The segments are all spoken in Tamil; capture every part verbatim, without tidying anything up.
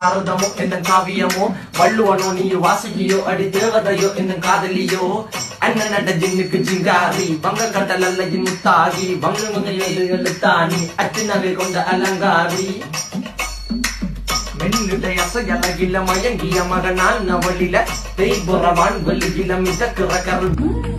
அர்த்தமோ என்ன காவியமோ வள்ளுவனோ நீ வாசிக்கியோ அடி தேவதையோ என்ன காதலியோ அண்ணன் நட ஜின்னுக்கு ஜிங்காரி வங்க கடல் முத்தாகி வங்க எழுத்தானி அச்சினவை கொண்ட அலங்காரி மென்னுடைய அசையலகில மயங்கிய மகனான் நவளில தேய்புறவான் வெளியில மிதக்கிற கரு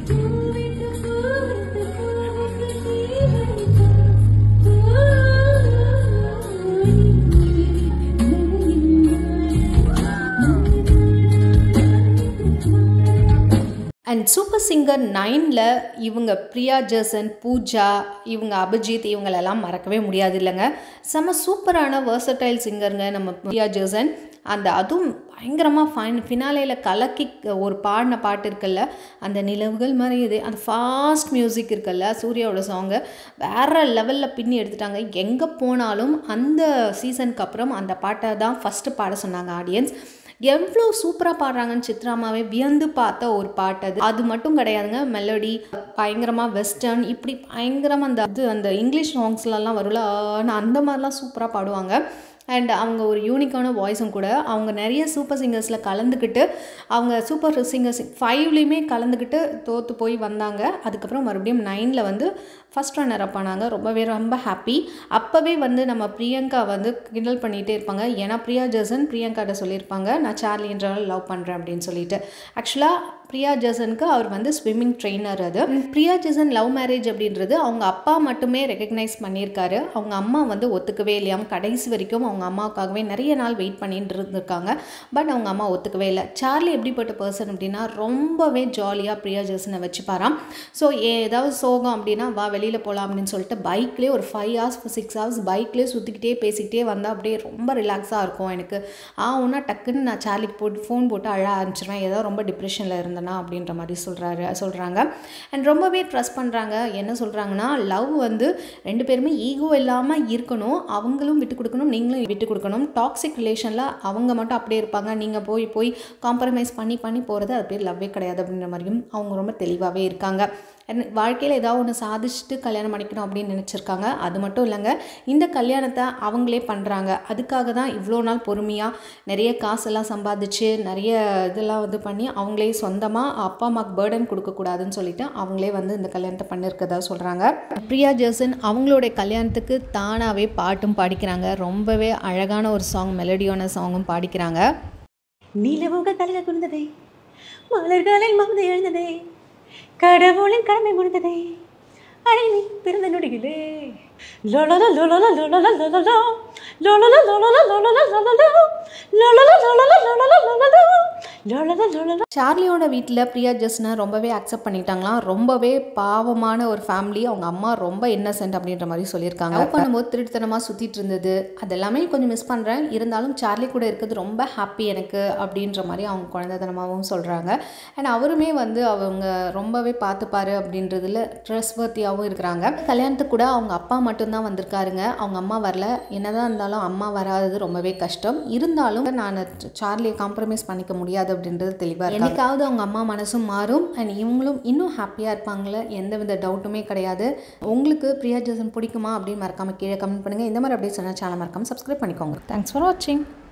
அண்ட் சூப்பர் சிங்கர் நைனில் இவங்க பிரியா ஜெர்சன், பூஜா, இவங்க அபிஜித் இவங்களெல்லாம் மறக்கவே முடியாது இல்லைங்க. செம்ம சூப்பரான வேர்சடைல் சிங்கருங்க நம்ம பிரியா ஜெர்சன். அந்த அதுவும் பயங்கரமாக ஃபைன் ஃபினாலேயில் கலக்கி ஒரு பாடின பாட்டு இருக்குல்ல, அந்த நிலவுகள் மறையுது, அந்த ஃபாஸ்ட் மியூசிக் இருக்குல்ல, சூர்யாவோட சாங்கு வேறு லெவலில் பின்னி எடுத்துட்டாங்க. எங்கே போனாலும் அந்த சீசனுக்கு அப்புறம் அந்த பாட்டை தான் ஃபஸ்ட்டு பாட சொன்னாங்க ஆடியன்ஸ். எவ்வளோ சூப்பராக பாடுறாங்கன்னு சித்ராமாவே வியந்து பார்த்த ஒரு பாட்டு அது. அது மட்டும் கிடையாதுங்க, மெலடி பயங்கரமாக வெஸ்டர்ன் இப்படி பயங்கரமாக அந்த அது அந்த இங்கிலீஷ் சாங்ஸ்லலாம் வரும்ல, அந்த மாதிரிலாம் சூப்பராக பாடுவாங்க. அண்ட் அவங்க ஒரு யூனிக்கான வாய்ஸும் கூட. அவங்க நிறைய சூப்பர் சிங்கர்ஸில் கலந்துக்கிட்டு அவங்க சூப்பர் சிங்கர்ஸ் ஃபைவ்லேயுமே கலந்துக்கிட்டு தோற்று போய் வந்தாங்க. அதுக்கப்புறம் மறுபடியும் நைனில் வந்து ஃபஸ்ட் ரன்னர் அப் ஆனாங்க. ரொம்பவே ரொம்ப ஹாப்பி. அப்போவே வந்து நம்ம பிரியங்கா வந்து கிண்டல் பண்ணிகிட்டே இருப்பாங்க. ஏன்னா பிரியா ஜெர்சன் பிரியங்காட்ட சொல்லியிருப்பாங்க, நான் சார்லி என்றால் லவ் பண்ணுறேன் அப்படின்னு சொல்லிட்டு. ஆக்சுவலாக பிரியா ஜெர்சனுக்கு அவர் வந்து ஸ்விம்மிங் ட்ரெயினர். அது பிரியா ஜெர்சன் லவ் மேரேஜ் அப்படின்றது அவங்க அப்பா மட்டுமே ரெக்கக்னைஸ் பண்ணியிருக்காரு. அவங்க அம்மா வந்து ஒத்துக்கவே இல்லையாம். கடைசி வரைக்கும் அவங்க அம்மாவுக்காகவே நிறைய நாள் வெயிட் பண்ணிட்டு இருந்திருக்காங்க. பட் அவங்க அம்மா ஒத்துக்கவே இல்லை. சார்லி எப்படிப்பட்ட பர்சன் அப்படின்னா ரொம்பவே ஜாலியாக பிரியா ஜெர்சனை வச்சுப்பாராம். ஸோ ஏதாவது சோகம் அப்படின்னா வா வெளியில் போகலாம் அப்படின்னு சொல்லிட்டு பைக்லேயே ஒரு ஃபைவ் ஹவர்ஸ் சிக்ஸ் ஹவர்ஸ் பைக்லேயே சுற்றிக்கிட்டே பேசிக்கிட்டே வந்தால் அப்படியே ரொம்ப ரிலாக்ஸாக இருக்கும் எனக்கு. ஆ ஒன்றா டக்குன்னு நான் சார்லிக்கு போட்டு ஃபோன் போட்டு அழ ஆரம்பிச்சிருவேன், ஏதோ ரொம்ப டிப்ரெஷனில் இருந்தேன் அப்படின்ற மாதிரி சொல்கிறாரு சொல்கிறாங்க. அண்ட் ரொம்பவே ட்ரஸ்ட் பண்ணுறாங்க. என்ன சொல்கிறாங்கன்னா, லவ் வந்து ரெண்டு பேருமே ஈகோ இல்லாமல் இருக்கணும், அவங்களும் விட்டு கொடுக்கணும், நீங்களும் விட்டு கொடுக்கணும். டாக்ஸிக் ரிலேஷனில் அவங்க மட்டும் அப்படியே இருப்பாங்க, நீங்கள் போய் போய் காம்ப்ரமைஸ் பண்ணி பண்ணி போகிறது அது பேர் லவ்வே கிடையாது அப்படின்ற மாதிரியும் அவங்க ரொம்ப தெளிவாகவே இருக்காங்க. வாழ்க்கையில் ஏதாவது ஒன்று சாதிச்சுட்டு கல்யாணம் பண்ணிக்கணும் அப்படின்னு நினச்சிருக்காங்க. அது மட்டும் இல்லைங்க, இந்த கல்யாணத்தை அவங்களே பண்ணுறாங்க. அதுக்காக தான் இவ்வளோ நாள் பொறுமையாக நிறைய காசெல்லாம் சம்பாதிச்சு நிறைய இதெல்லாம் வந்து பண்ணி அவங்களே சொந்தமாக அப்பா அம்மாவுக்கு பேர்டன் கொடுக்கக்கூடாதுன்னு சொல்லிட்டு அவங்களே வந்து இந்த கல்யாணத்தை பண்ணியிருக்கதா சொல்கிறாங்க. பிரியா ஜெர்சன் அவங்களுடைய கல்யாணத்துக்கு தானாகவே பாட்டும் பாடிக்கிறாங்க. ரொம்பவே அழகான ஒரு சாங், மெலடியான சாங்கும் பாடிக்கிறாங்க. நிலவுகள் தலையில் குனிந்ததே, மலர்களில் மமதை எழுந்ததே, கடவுளின் கடமை முடிந்ததே, அழகி பிறந்த நொடிகளே, லோலல லோலல லோலல லோலல லோலல லோலல லோலல லோலல லோலல லோலல லோலல லோலல லோலல லோலல. சார்லியோட வீட்டில் பிரியா ஜெர்சனை ரொம்பவே அக்செப்ட் பண்ணிட்டாங்களாம். ரொம்பவே பாவமான ஒரு ஃபேமிலி. அவங்க அம்மா ரொம்ப இன்னசென்ட் அப்படின்ற மாதிரி சொல்லியிருக்காங்க. லவ் பண்ணும்போது திருட்டுத்தனமாக சுற்றிட்டு இருந்தது அதெல்லாமே கொஞ்சம் மிஸ் பண்ணுறேன், இருந்தாலும் சார்லி கூட இருக்கிறது ரொம்ப ஹாப்பி எனக்கு அப்படின்ற மாதிரி அவங்க குழந்தைத்தனமாகவும் சொல்கிறாங்க. அண்ட் அவருமே வந்து அவங்க ரொம்பவே பார்த்துப்பாரு அப்படின்றதுல ட்ரஸ்ட்வர்த்தியாகவும் இருக்கிறாங்க. கல்யாணத்துக்கு கூட அவங்க அப்பா மட்டும்தான் வந்திருக்காருங்க, அவங்க அம்மா வரல. என்னதான் இருந்தாலும் அம்மா வராதது ரொம்பவே கஷ்டம். இருந்தாலும் நான் சார்லியை காம்ப்ரமைஸ் பண்ணிக்க முடியாது அப்படின்றது தெளிவாக. என்னைக்காவது அவங்க அம்மா மனசும் மாறும் அண்ட் இவங்களும் இன்னும் ஹாப்பியாக இருப்பாங்களே, எந்த வித டவுட்டுமே கிடையாது. உங்களுக்கு பிரியா ஜெர்சன் பிடிக்குமா அப்படின்னு மறக்காமல் கீழே கமெண்ட் பண்ணுங்கள். இந்த மாதிரி அப்படியே சொன்னால் சேனல் மறக்காமல் சப்ஸ்கிரைப் பண்ணிக்கோங்க. தேங்க்ஸ் ஃபார் வாட்சிங்.